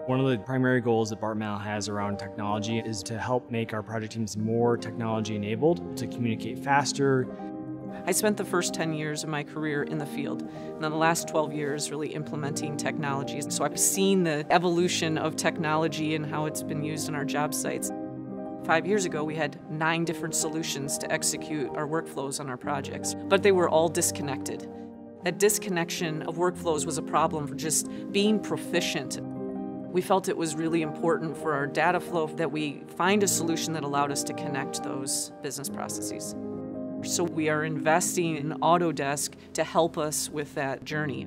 One of the primary goals that Barton Malow has around technology is to help make our project teams more technology enabled, to communicate faster. I spent the first 10 years of my career in the field, and then the last 12 years really implementing technologies. So I've seen the evolution of technology and how it's been used in our job sites. 5 years ago, we had 9 different solutions to execute our workflows on our projects, but they were all disconnected. That disconnection of workflows was a problem for just being proficient. We felt it was really important for our data flow that we find a solution that allowed us to connect those business processes. So we are investing in Autodesk to help us with that journey.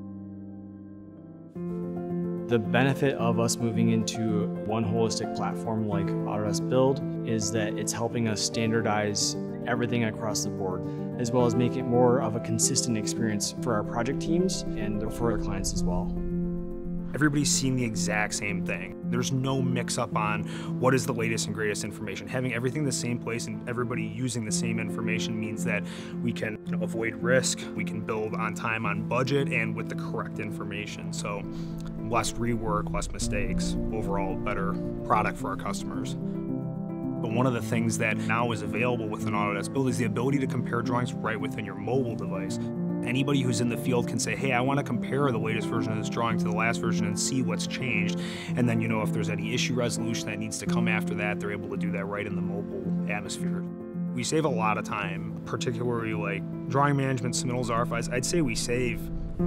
The benefit of us moving into one holistic platform like Autodesk Build is that it's helping us standardize everything across the board, as well as make it more of a consistent experience for our project teams and for our clients as well. Everybody's seeing the exact same thing. There's no mix-up on what is the latest and greatest information. Having everything in the same place and everybody using the same information means that we can avoid risk, we can build on time, on budget, and with the correct information. So less rework, less mistakes, overall better product for our customers. But one of the things that now is available within Autodesk Build is the ability to compare drawings right within your mobile device. Anybody who's in the field can say, hey, I want to compare the latest version of this drawing to the last version and see what's changed. And then, if there's any issue resolution that needs to come after that, they're able to do that right in the mobile atmosphere. We save a lot of time, particularly like drawing management, submittals, RFIs. I'd say we save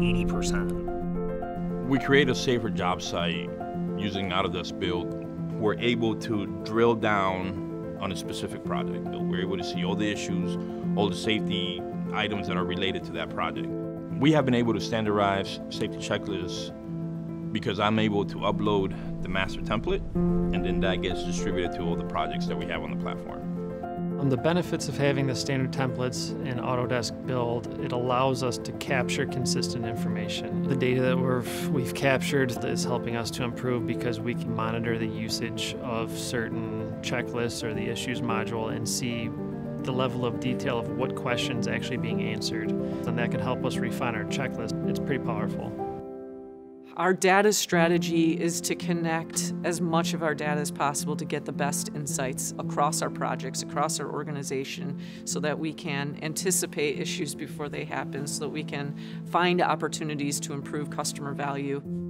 80%. We create a safer job site using Autodesk Build. We're able to drill down on a specific project. We're able to see all the issues, all the safety items that are related to that project. We have been able to standardize safety checklists because I'm able to upload the master template, and then that gets distributed to all the projects that we have on the platform. The benefits of having the standard templates in Autodesk Build, it allows us to capture consistent information. The data that we've captured is helping us to improve because we can monitor the usage of certain checklists or the issues module and see the level of detail of what questions actually being answered. And that can help us refine our checklist. It's pretty powerful. Our data strategy is to connect as much of our data as possible to get the best insights across our projects, across our organization, so that we can anticipate issues before they happen, so that we can find opportunities to improve customer value.